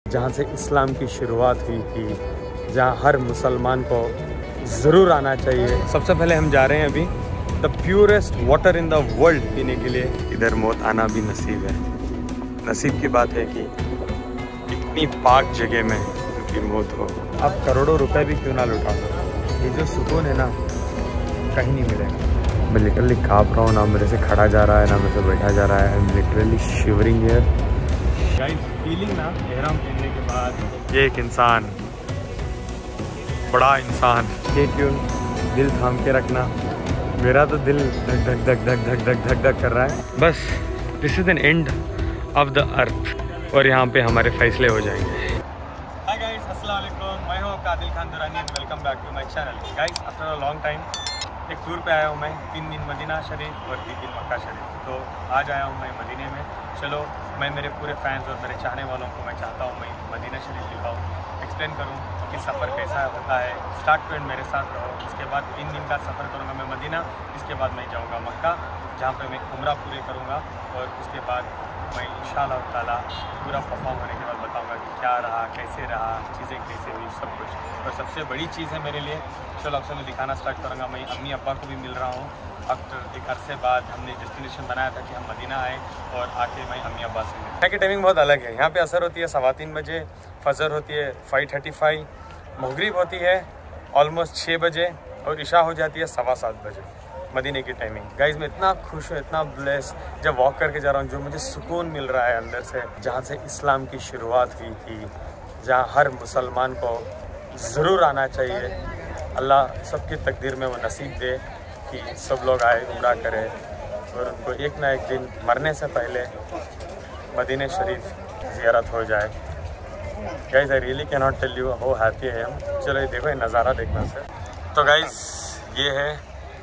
जहाँ से इस्लाम की शुरुआत हुई थी, जहाँ हर मुसलमान को ज़रूर आना चाहिए। सबसे पहले हम जा रहे हैं अभी the purest water in the world पीने के लिए। इधर मौत आना भी नसीब है। नसीब की बात है कि इतनी पाक जगह में उनकी मौत हो। आप करोड़ों रुपए भी क्यों ना लुटा दो, ये जो सुकून है ना कहीं नहीं मिलेगा। मैं लिटरली काँप रहा हूँ, ना मेरे से खड़ा जा रहा है ना मेरे से बैठा जा रहा है। I am literally shivering here. Guys feeling ना एहराम पहनने के बाद, ये एक इंसान, बड़ा इंसान, स्टे ट्यून, दिल थाम के रखना। मेरा तो दिल धक धक धक धक धक धक धक धक कर रहा है। बस this is an end of the earth और यहाँ पे हमारे फैसले हो जाएंगे। हाय गाइस, अस्सलाम वालेकुम, मैं हूँ Kadil Khan Durrani and welcome back to my channel. Guys after a long time एक टूर पे आया हूँ मैं। 3 दिन मदीना शरीफ और 3 दिन मक्का शरीफ। तो आज आया हूँ मैं मदीने में। चलो मैं मेरे पूरे फैंस और मेरे चाहने वालों को मैं चाहता हूँ मैं मदीना शरीफ दिखाऊँ, एक्सप्लेन करूँ कि सफ़र कैसा होता है। स्टार्ट टू एंड मेरे साथ रहो। उसके बाद 3 दिन का सफ़र करूँगा मैं मदीना। इसके बाद मैं जाऊँगा मक्का, जहाँ पे मैं उम्रा पूरे करूँगा और उसके बाद मैं इंशाअल्लाह ताला पूरा परफॉर्म होने के बाद बताऊँगा कि क्या रहा, कैसे रहा, चीज़ें कैसे हुई, सब कुछ। और सबसे बड़ी चीज़ है मेरे लिए, चलो आपसे मैं दिखाना स्टार्ट करूँगा। मैं अम्मी अब्बा को भी मिल रहा हूँ। आफ्टर एक अरसे बाद हमने डेस्टिनेशन बनाया था कि हम मदीना आए और आके मैं अम्मी अब्बा से मिले। यहाँ की टाइमिंग बहुत अलग है। यहाँ पे असर होती है 3:15 बजे, फजर होती है 5:35, मगरिब होती है ऑलमोस्ट 6 बजे और इशा हो जाती है 7:15 बजे मदीने की टाइमिंग। गाइज मैं इतना खुश हूँ, इतना ब्लेस जब वॉक करके जा रहा हूँ, जो मुझे सुकून मिल रहा है अंदर से। जहाँ से इस्लाम की शुरुआत हुई थी, जहाँ हर मुसलमान को ज़रूर आना चाहिए। अल्लाह सबकी तकदीर में वो नसीब दे कि सब लोग आए, उम्रा करें और उनको एक ना एक दिन मरने से पहले मदीने शरीफ ज़ियारत हो जाए। Guys I really can not tell you how happy I am. चलो ये देखो, ये नज़ारा देखना से। तो गाइज ये है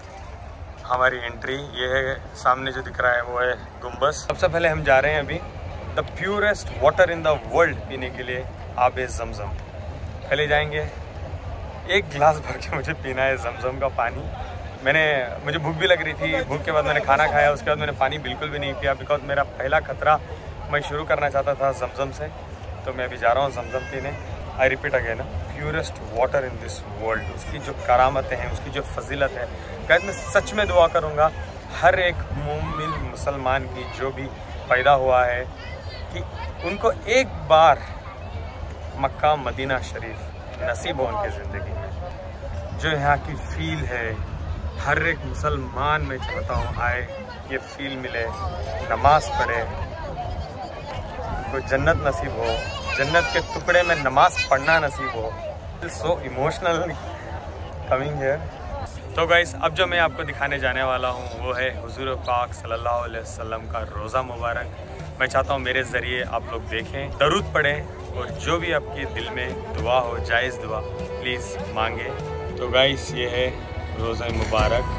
हमारी एंट्री। ये है सामने जो दिख रहा है वो है गुम्बद। सबसे पहले हम जा रहे हैं अभी the purest water in the world पीने के लिए, आबे ज़मज़म। पहले जाएंगे, एक गिलास भर के मुझे पीना है ज़मज़म का पानी। मुझे भूख भी लग रही थी, भूख के बाद मैंने खाना खाया, उसके बाद मैंने पानी बिल्कुल भी नहीं पिया बिकॉज मेरा पहला खतरा मैं शुरू करना चाहता था ज़मज़म से। तो मैं अभी जा रहा हूँ ज़मज़म पीने। I repeat again, purest water in this world. उसकी जो करामतें हैं, उसकी जो फजीलत है, गाइस मैं सच में दुआ करूँगा हर एक मोमिन मुसलमान की जो भी पैदा हुआ है कि उनको एक बार मक्का मदीना शरीफ नसीब हो उनकी ज़िंदगी में। जो यहाँ की फ़ील है, हर एक मुसलमान में चाहता हूँ आए, ये फ़ील मिले, नमाज़ पढ़े, उनको जन्नत नसीब हो, जन्नत के टुकड़े में नमाज़ पढ़ना नसीब हो। So emotional coming here. तो गाइस अब जो मैं आपको दिखाने जाने वाला हूँ वो है हुजूर पाक सल्लल्लाहु अलैहि वसल्लम का रोज़ा मुबारक। मैं चाहता हूँ मेरे ज़रिए आप लोग देखें, दरूद पढ़ें और जो भी आपके दिल में दुआ हो, जायज़ दुआ, प्लीज़ मांगे। तो गाइस ये है रोज़ा मुबारक।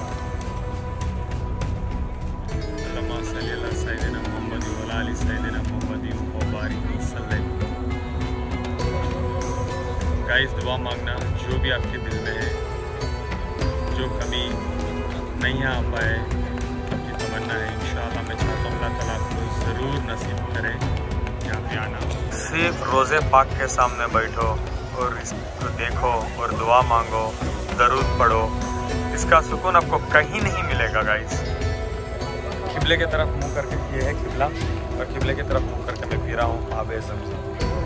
गाइस दुआ मांगना जो भी आपके दिल में है, जो कभी नहीं आ पाए, आपकी तमन्ना है, इंशाअल्लाह मैं चाहता हूँ अल्लाह ताला आपको ज़रूर नसीब करे यहाँ पे आना। सिर्फ रोज़े पाक के सामने बैठो और इसको देखो और दुआ मांगो, दरूद पढ़ो, इसका सुकून आपको कहीं नहीं मिलेगा। गाइस किबले की तरफ मुँह करके, ये है किबला, और किबले की तरफ मुँह करके मैं पी रहा हूँ आबे ज़मज़म।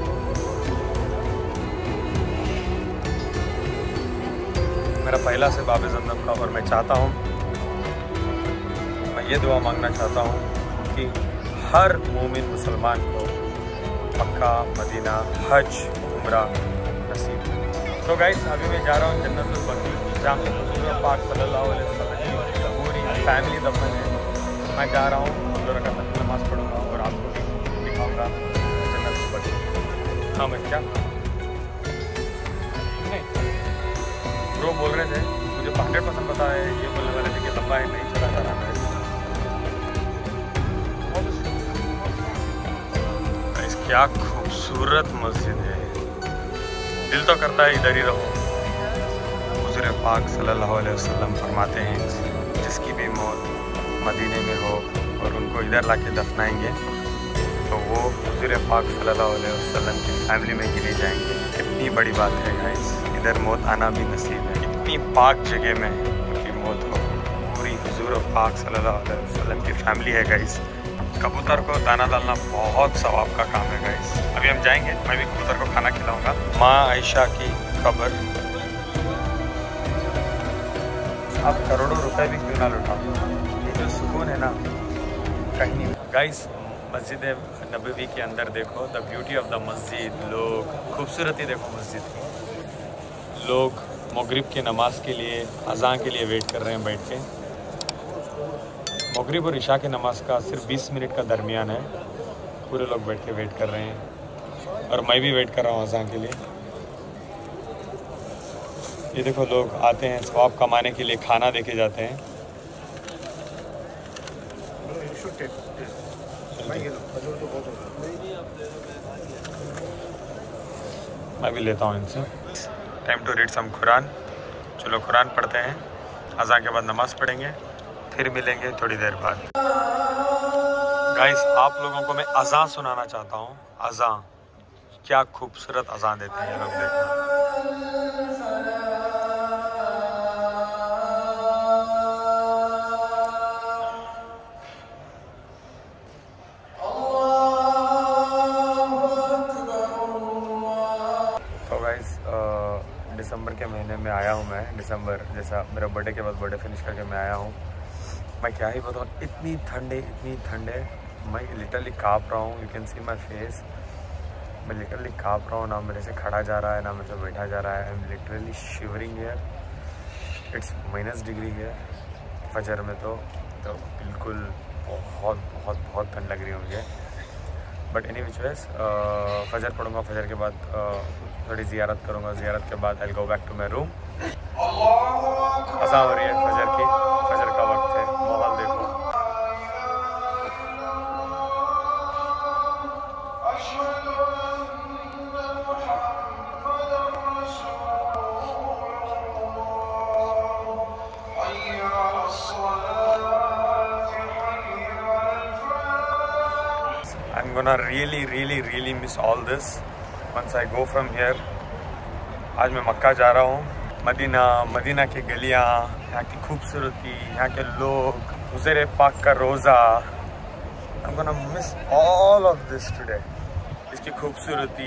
मेरा पहला से आबे ज़मज़म का, और मैं चाहता हूँ, मैं ये दुआ मांगना चाहता हूँ कि हर मोमिन मुसलमान को मक्का मदीना हज उम्रा नसीब। तो गाइस अभी मैं जा रहा हूँ जन्नतुल बकी, जहाँ पे हुजूर पाक सल्लल्लाहु अलैहि वसल्लम की पूरी फैमिली दफन है। मैं जा रहा हूँ, 2 रकात नमाज़ पढ़ूँगा और आपको भी दिखाऊँगा जन्नतुल बकी। हाँ मैं क्या ब्रो बोल रहे थे, मुझे 100% पता है, ये बोलने वाले थे कि लंबा है, नहीं चला जा रहा है। क्या खूबसूरत मस्जिद है, दिल तो करता है इधर ही रहो। हुजूर पाक सल्लल्लाहु अलैहि वसल्लम फरमाते हैं जिसकी भी मौत मदीने में हो और उनको इधर लाके दफनाएंगे, तो वो हुज़ूर पाक सल्लल्लाहु अलैहि वसल्लम की फैमिली में गिने जाएंगे। कितनी बड़ी बात है गाइस, इधर मौत आना भी नसीब है। इतनी पाक जगह में उनकी मौत हो, पूरी हुज़ूर पाक सल्लल्लाहु अलैहि वसल्लम की फैमिली है गाइस। कबूतर को दाना डालना बहुत सवाब का काम है गाइस। अभी हम जाएंगे, मैं भी कबूतर को खाना खिलाऊंगा। माँ आयशा की कब्र, आप करोड़ों रुपए भी क्यों ना लुटाओ, ये जो सुकून है ना कहीं नहीं। गाइस मस्जिद नबवी के अंदर देखो, द ब्यूटी ऑफ द मस्जिद, लोग खूबसूरती देखो मस्जिद की। लोग मगरिब की नमाज के लिए, अज़ान के लिए वेट कर रहे हैं बैठ के। मगरिब और इशा की नमाज का सिर्फ 20 मिनट का दरमियान है, पूरे लोग बैठ के वेट कर रहे हैं और मैं भी वेट कर रहा हूँ अज़ान के लिए। ये देखो लोग आते हैं सवाब कमाने के लिए, खाना देके जाते हैं। मैं भी लेता हूँ इनसे। Time to read some Quran. चलो कुरान पढ़ते हैं, अज़ान के बाद नमाज़ पढ़ेंगे, फिर मिलेंगे थोड़ी देर बाद। गाइस आप लोगों को मैं अज़ान सुनाना चाहता हूँ। अज़ान, क्या खूबसूरत अज़ान देते हैं ये लोग, देखना। दिसंबर के महीने में आया हूँ मैं, दिसंबर जैसा मेरा बर्थडे के बाद बर्थडे फिनिश करके मैं आया हूँ। मैं क्या ही बताऊँ, इतनी ठंडे मैं लिटरली काँप रहा हूँ। You can see my face, मैं लिटरली काँप रहा हूँ, ना मेरे से खड़ा जा रहा है ना मेरे से बैठा जा रहा है। I am literally shivering here, it's -degree here फजर में। तो बिल्कुल बहुत ठंड लग रही है मुझे। बट एनी विच वेज फजर पढ़ूँगा, फजर के बाद थोड़ी ज़ियारत करूँगा, ज़ियारत के बाद I will go back to my room. अज़ान हो रही है फजर की, फजर का वक्त है। माहौल देखो, I'm gonna really miss all this once I go from here. आज मैं मक्का जा रहा हूँ। मदीना की गलियाँ, यहाँ की खूबसूरती, यहाँ के लोग, हुज़ूर पाक का रोज़ा। I'm gonna miss all of this today. इसकी खूबसूरती,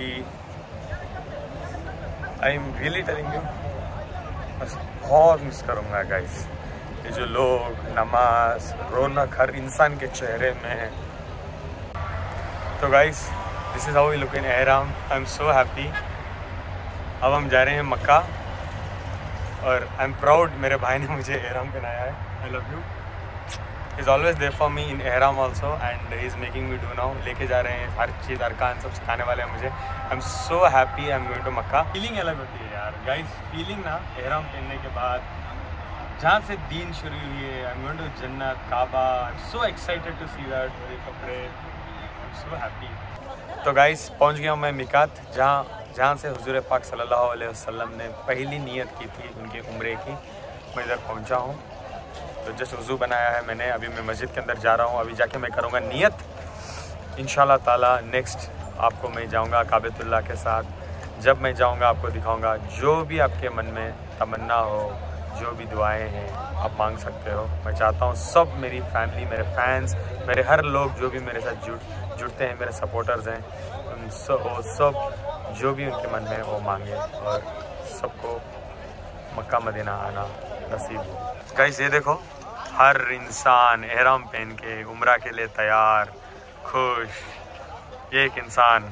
I'm really telling you, बस बहुत मिस करूँगा गाइस। ये जो लोग, नमाज, रौनक हर इंसान के चेहरे में। तो guys this is how we look in एहराम। I am so happy. अब हम जा रहे हैं मक्का और आई एम प्राउड, मेरे भाई ने मुझे एहराम पहनाया है। I love you. Is always there for me in एहराम also and he is making me do now. लेके जा रहे हैं हर चीज़, अरकान सब सिखाने वाले हैं मुझे। I am so happy, I am going to Mecca. Feeling अलग होती है यार गाइस, फीलिंग ना एहराम पहनने के बाद, जहाँ से दीन शुरू हुई है। आई एम गोइंग टू जन्नत, Kaaba. I am so excited to see that, मेरे कपड़े, सो हैप्पी। तो गाइस पहुंच गया हूँ मैं मिकात, जहाँ से हुज़ूर पाक सल्लल्लाहु अलैहि वसल्लम ने पहली नियत की थी उनके उम्रे की। मैं इधर पहुँचा हूँ, तो जस्ट वज़ू बनाया है मैंने। अभी मैं मस्जिद के अंदर जा रहा हूँ, अभी जाके मैं करूँगा नियत। इंशाल्लाह ताला नेक्स्ट आपको मैं जाऊँगा काबतुल्लाह के साथ। जब मैं जाऊँगा आपको दिखाऊँगा। जो भी आपके मन में तमन्ना हो, जो भी दुआएं हैं आप मांग सकते हो। मैं चाहता हूँ सब मेरी फैमिली, मेरे फैंस, मेरे हर लोग जो भी मेरे साथ जुड़ते हैं, मेरे सपोर्टर्स हैं, उन सब जो भी उनके मन में वो मांगे और सबको मक्का मदीना आना नसीब हो। गाइस ये देखो, हर इंसान एहराम पहन के उम्रा के लिए तैयार, खुश। ये एक इंसान,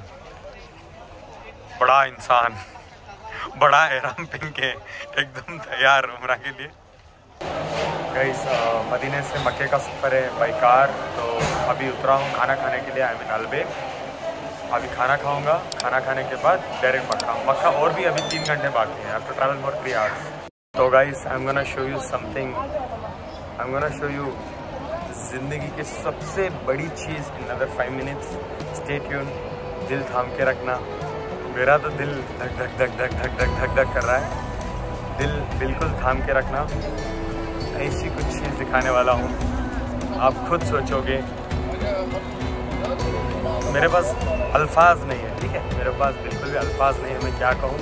बड़ा एहराम पहन के एकदम तैयार उम्रा के लिए। गाइस मदीने से मक्के का सफ़र है बाई कार। तो अभी उतरा हूँ खाना खाने के लिए। आई मीन अलबे। अभी खाना खाऊंगा, खाना खाने के बाद डायरेक्ट मक्का और भी अभी 3 घंटे बाकी हैं। After travel for 3 hours. तो guys I am gonna show you something. I am gonna show you ज़िंदगी की सबसे बड़ी चीज़ in other 5 minutes. Stay tune. दिल थाम के रखना। मेरा तो दिल धक धक धक धक धक धक धक धक कर रहा है। दिल बिल्कुल थाम के रखना। ऐसी कुछ चीज़ दिखाने वाला हूँ, आप खुद सोचोगे मेरे पास अल्फाज नहीं है, ठीक है, मेरे पास बिल्कुल भी अल्फाज नहीं है, मैं क्या कहूँ।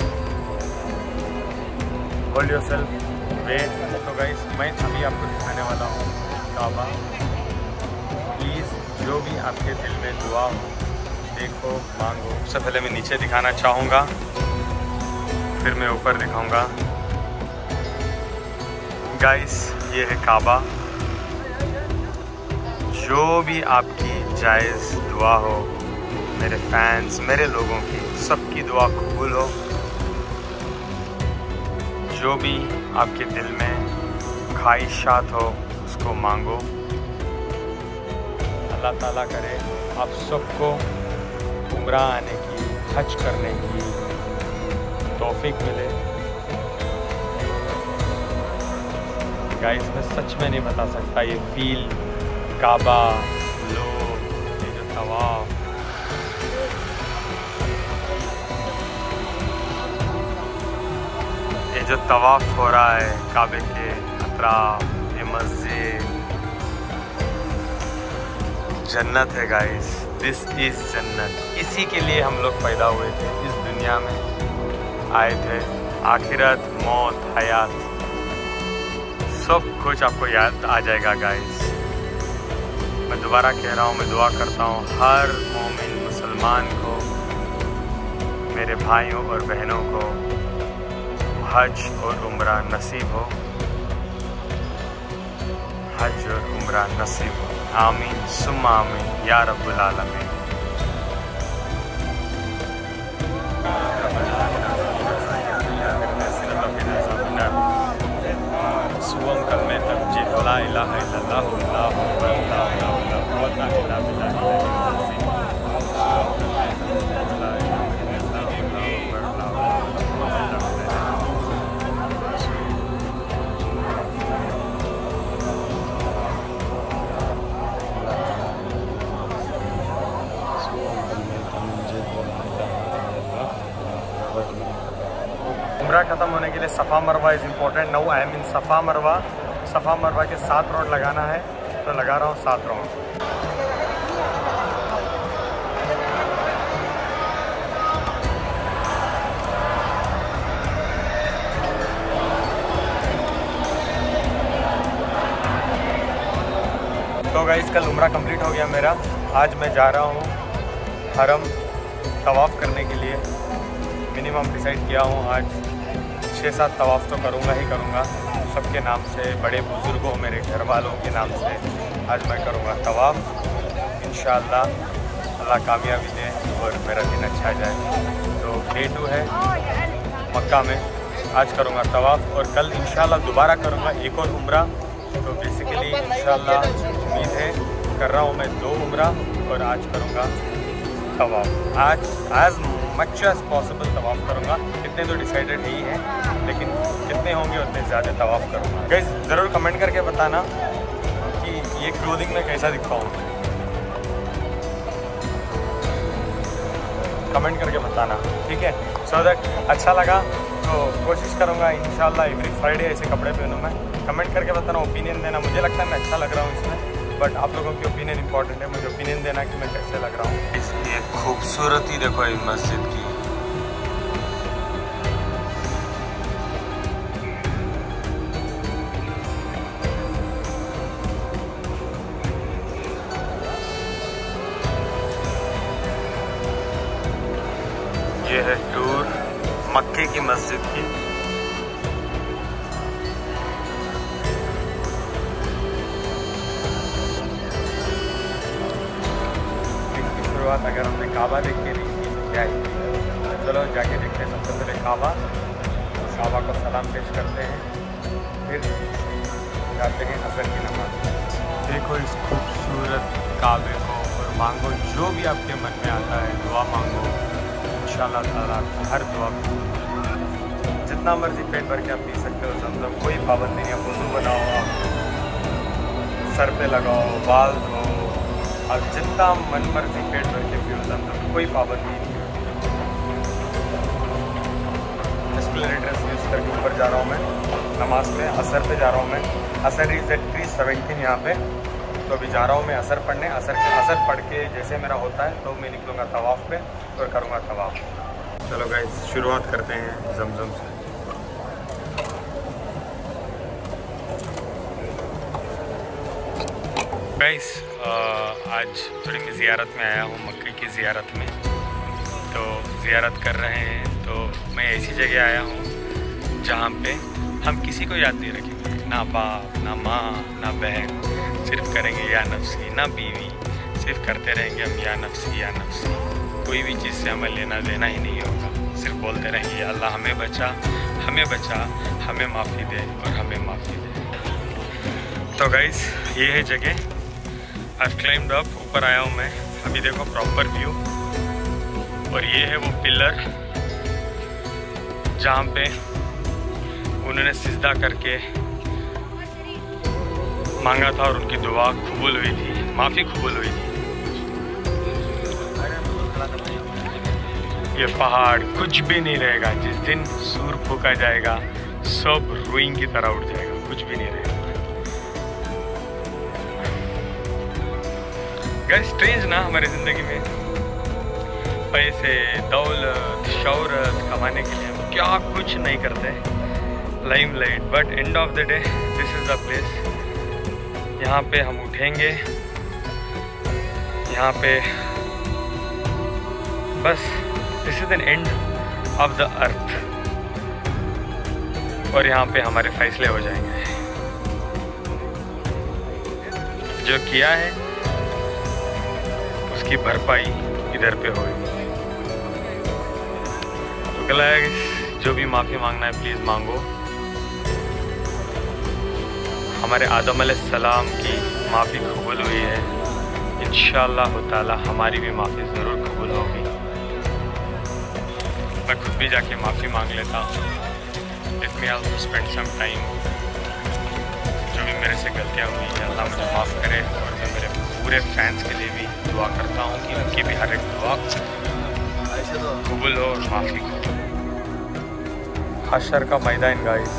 Hold yourself, wait. तो गाइस मैं अभी आपको दिखाने वाला हूँ काबा। प्लीज़ जो भी आपके दिल में दुआ हो, देखो, मांगो। सबसे पहले मैं नीचे दिखाना चाहूँगा, फिर मैं ऊपर दिखाऊँगा। गाइस ये है काबा। जो भी आपकी जायज़ दुआ हो, मेरे फैंस, मेरे लोगों की सबकी दुआ कबूल हो। जो भी आपके दिल में ख्वाहिशात हो उसको मांगो। अल्लाह ताला करे आप सबको उम्रा आने की, हज करने की तौफीक मिले। गाइस मैं सच में नहीं बता सकता ये फील, काबा, लोग, ये जो तवाफ, ये जो तवाफ हो रहा है काबे के अतराफ, ये मस्जिद, जन्नत है गाइस। दिस इज़ जन्नत। इसी के लिए हम लोग पैदा हुए थे, इस दुनिया में आए थे। आखिरत, मौत, हयात, सब कुछ आपको याद आ जाएगा गाइस। मैं दोबारा कह रहा हूँ, मैं दुआ करता हूँ हर मोमिन मुसलमान को, मेरे भाइयों और बहनों को हज और उम्रा नसीब हो, हज और उम्रा नसीब हो। आमीन सुम्मा आमीन या रब्बुल आलमीन। सुवम कलमे तब्जील ला इलाहा इल्लल्लाह अल्लाहु अकबर ला इलाहा इल्लल्लाह उम्रा ख़त्म होने के लिए Safa Marwa is important. Now I am in Safa Marwa. सफ़ा मरवा के 7 राउंड लगाना है, तो लगा रहा हूँ 7 राउंड। तो गाइस कल उम्रा कंप्लीट हो गया मेरा। आज मैं जा रहा हूँ हरम तवाफ़ करने के लिए। मिनिमम डिसाइड किया हूँ आज 6-7 तवाफ़ तो करूँगा ही करूँगा, सबके नाम से, बड़े बुज़ुर्गों, मेरे घर वालों के नाम से आज मैं करूँगा तवाफ़। इंशाअल्लाह अल्लाह कामयाबी दे और मेरा दिन अच्छा जाए। तो डे 2 है मक्का में, आज करूँगा तवाफ़ और कल इंशाअल्लाह दोबारा करूँगा एक और उम्रा। तो बेसिकली इंशाअल्लाह उम्मीद है, कर रहा हूँ मैं 2 उम्रा और आज करूँगा तवाफ़। आज मच एज पॉसिबल तवाफ़ करूँगा। इतने तो डिसाइडेड ही है, लेकिन कितने होंगे उतने ज़्यादा तवाफ़ करूँगा। गाइस ज़रूर कमेंट करके बताना कि ये क्लोथिंग में कैसा दिखता हूँ, कमेंट करके बताना, ठीक है। सो दैट अच्छा लगा तो कोशिश करूँगा इंशाल्लाह एवरी फ्राइडे ऐसे कपड़े पहनूँ मैं। कमेंट करके बताना, ओपिनियन देना। मुझे लगता है मैं अच्छा लग रहा हूँ इसमें, बट आप लोगों की ओपिनियन इंपॉर्टेंट है। मुझे ओपिनियन देना कि मैं कैसे लग रहा हूँ। ये खूबसूरती देखो इस मस्जिद की। ये है टूर मक्के की मस्जिद की। शुरुआत अगर हमने काबा देख के नहीं की तो क्या ही। चलो जाके देखते हैं। सबसे पहले काबा को सलाम पेश करते हैं, फिर जाते हैं असर की नमाज। देखो इस खूबसूरत काबे को और मांगो जो भी आपके मन में आता है, दुआ मांगो। इंशाअल्लाह ताला हर दुआ को, जितना मर्जी पेट भर के आप पी सकते हो ज़मज़म, कोई पाबंदी नहीं है। वुज़ू बनाओ, सर पे लगाओ, बाल धो, और जितना मन मर्जी पेट भर के पियो ज़मज़म, कोई पाबंदी नहीं है। एस्केलेटर यूज़ करके ऊपर जा रहा हूँ मैं नमाज में। असर पे जा रहा हूँ मैं। असर इज़ एट 3:17 यहाँ पे। तो अभी जा रहा हूँ मैं असर पढ़ने। असर पढ़ के जैसे मेरा होता है तो मैं निकलूँगा तवाफ़ पे और करूँगा तवाफ़। चलो गाइस शुरुआत करते हैं जमजम से। गाइस आज थोड़ी मैं ज़ियारत में आया हूँ, मक्के की ज़ियारत में। तो ज़ियारत कर रहे हैं तो मैं ऐसी जगह आया हूँ जहाँ पे हम किसी को याद नहीं रखेंगे, ना बाप ना माँ ना बहन, सिर्फ करेंगे या नफ्सी, ना बीवी, सिर्फ करते रहेंगे हम या नफ्सी या नफ्सी। कोई भी चीज़ से हमें लेना देना ही नहीं होगा, सिर्फ बोलते रहेंगे अल्लाह हमें बचा, हमें बचा, हमें माफ़ी दे और हमें माफ़ी दे। तो गाइस ये है जगह। I've climbed up, ऊपर आया हूँ मैं। अभी देखो प्रॉपर व्यू। और ये है वो पिलर जहाँ पे उन्होंने सिजदा करके मांगा था और उनकी दुआ कबूल हुई थी, माफ़ी कबूल हुई थी। ये पहाड़ कुछ भी नहीं रहेगा, जिस दिन सूर फूका जाएगा सब रुइन की तरह उड़ जाएगा, कुछ भी नहीं रहेगा। गाइस स्ट्रेंज ना, हमारी ज़िंदगी में पैसे दौलत शौहरत कमाने के लिए हम क्या कुछ नहीं करते, limelight, but end of the day this is the place. यहाँ पे हम उठेंगे, यहाँ पे बस this is an end of the earth और यहाँ पे हमारे फैसले हो जाएंगे। जो किया है उसकी भरपाई इधर पे होगी। तो गाइस जो भी माफ़ी मांगना है प्लीज़ मांगो। हमारे आदम अलैहिस्सलाम की माफ़ी कबूल हुई है, इंशाअल्लाह ताला हमारी भी माफ़ी ज़रूर कबूल होगी। मैं खुद भी जाके माफ़ी मांग लेता हूँ। Let me also spend some time. जो भी मेरे से गलतियाँ हुई हैं अल्लाह मुझे माफ़ करे और मैं मेरे पूरे फैंस के लिए भी दुआ करता हूँ कि उनकी भी हर एक दुआ कबूल हो और माफ़ी हो। हशर का मैदान गाइस,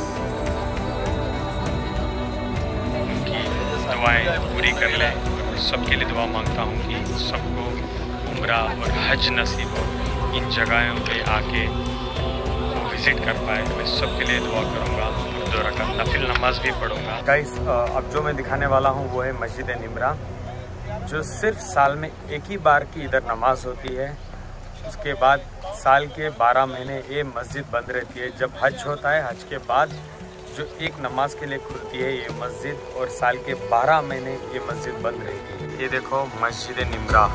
उनकी दुआएं पूरी कर लें। सबके लिए दुआ मांगता हूँ कि सबको उम्रा और हज नसीब हो, इन जगहों पे आके विज़िट कर पाए। मैं सबके लिए दुआ करूँगा, 2 रकात नफिल नमाज भी पढ़ूँगा। गाइस अब जो मैं दिखाने वाला हूँ वो है मस्जिद निम्रा, जो सिर्फ साल में एक ही बार की इधर नमाज होती है। उसके बाद साल के 12 महीने ये मस्जिद बंद रहती है। जब हज होता है, हज के बाद जो एक नमाज के लिए खुलती है ये मस्जिद, और साल के 12 महीने ये मस्जिद बंद रहती है। ये देखो मस्जिद निम्रा।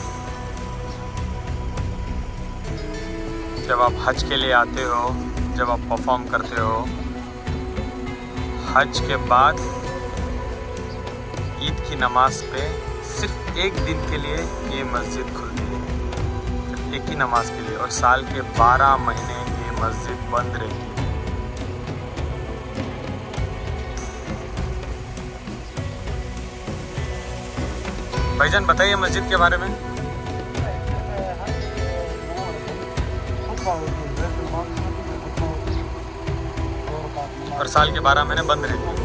जब आप हज के लिए आते हो, जब आप परफॉर्म करते हो, हज के बाद ईद की नमाज पे सिर्फ एक दिन के लिए ये मस्जिद खुलती है, सिर्फ एक ही नमाज के लिए, और साल के 12 महीने ये मस्जिद बंद रहती है। भाईजान बताइए मस्जिद के बारे में। और साल के 12 महीने बंद रहती है,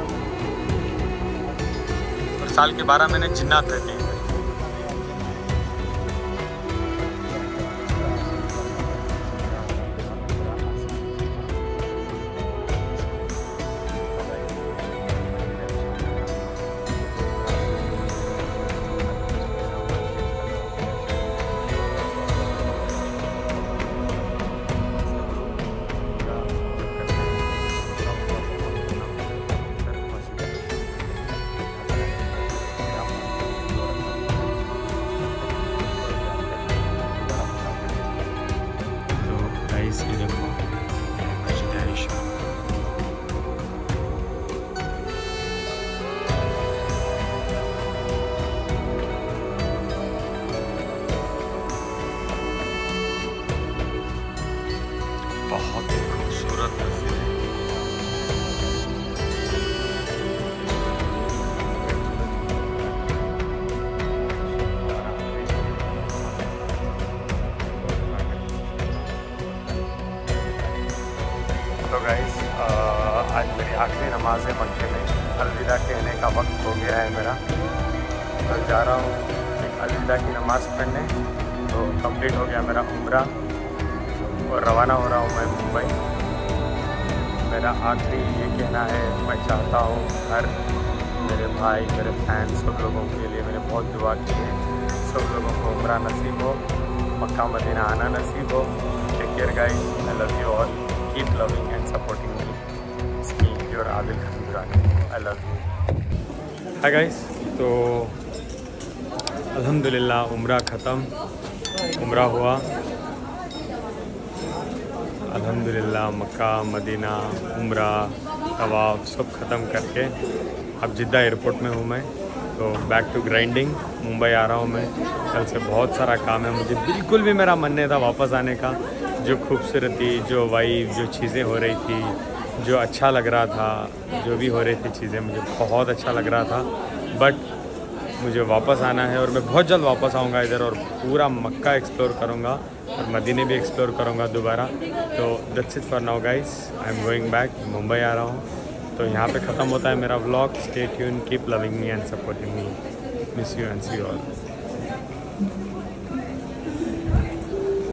और साल के 12 महीने जिन्नात रहती हैं। ये देखो मस्जिद आयशा। बहुत ही खूबसूरत मस्जिद है। तो गाइस आज मेरी आखिरी नमाज है मक्के में। अलविदा कहने का वक्त हो गया है मेरा। तो जा रहा हूँ एक अलविदा की नमाज़ पढ़ने। तो कंप्लीट हो गया मेरा उम्रा और रवाना हो रहा हूँ मैं मुंबई। मेरा आखिरी ये कहना है, मैं चाहता हूँ हर मेरे भाई, मेरे फैन, सब लोगों के लिए मैंने बहुत दुआ की है। सब लोगों को उम्रा नसीब हो, मक्का मदीना आना नसीब हो। Take care guys, I love you all, keep loving and supporting me. It's me your Adil Khanjarani, I love you. Hi guys, तो अल्हम्दुलिल्लाह उम्रा ख़त्म, उम्रा हुआ अल्हम्दुलिल्लाह। मक्का मदीना उम्रा तवाफ सब ख़त्म करके अब जिद्दा एयरपोर्ट में हूँ मैं। तो बैक टू ग्राइंडिंग, मुंबई आ रहा हूँ मैं। कल से बहुत सारा काम है मुझे, बिल्कुल भी मेरा मन नहीं था वापस आने का। जो खूबसूरती, जो वाइब, जो चीज़ें हो रही थी, जो अच्छा लग रहा था, जो भी हो रही थी चीज़ें, मुझे बहुत अच्छा लग रहा था। बट मुझे वापस आना है और मैं बहुत जल्द वापस आऊँगा इधर और पूरा मक्का एक्सप्लोर करूँगा और मदीने भी एक्सप्लोर करूँगा दोबारा। तो that's it for now guys, I am going back, Mumbai आ रहा हूँ। तो यहाँ पे ख़त्म होता है मेरा vlog. Stay tune, keep loving me and supporting me, miss you and see you all.